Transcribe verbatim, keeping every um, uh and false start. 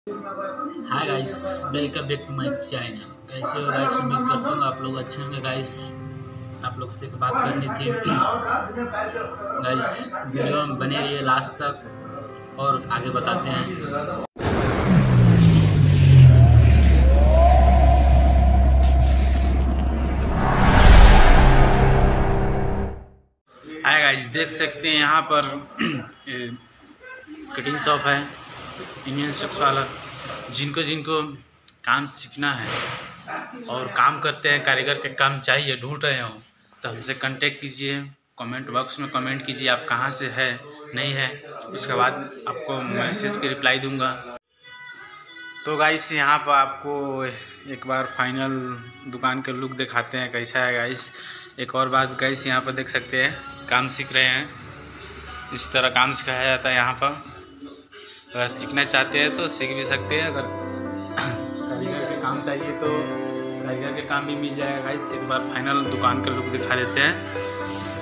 Hi guys, welcome back to my channel. कैसे हो guys? उम्मीद करता हूँ आप लोग अच्छे होंगे गाइस। आप लोग से एक बात करनी थी गाइस, वीडियो में बने रहिए लास्ट तक और आगे बताते हैं। हाय गाइस, देख सकते हैं यहाँ पर कटिंग शॉप है, इंडियन स्टिक्स वाला। जिनको जिनको काम सीखना है और काम करते हैं, कारीगर के काम चाहिए, ढूंढ रहे हो तो हमसे कांटेक्ट कीजिए। कमेंट बॉक्स में कमेंट कीजिए आप कहाँ से है नहीं है, उसके बाद आपको मैसेज के रिप्लाई दूंगा। तो गाइस यहाँ पर आपको एक बार फाइनल दुकान का लुक दिखाते हैं कैसा है गाइस। एक और बात गाइस, यहाँ पर देख सकते हैं काम सीख रहे हैं, इस तरह काम सिखाया जाता है यहाँ पर। अगर सीखना चाहते हैं तो सीख भी सकते हैं, अगर कारीगर के काम चाहिए तो कारीगर के काम भी मिल जाएगा गाइस। एक बार फाइनल दुकान का लुक दिखा देते हैं।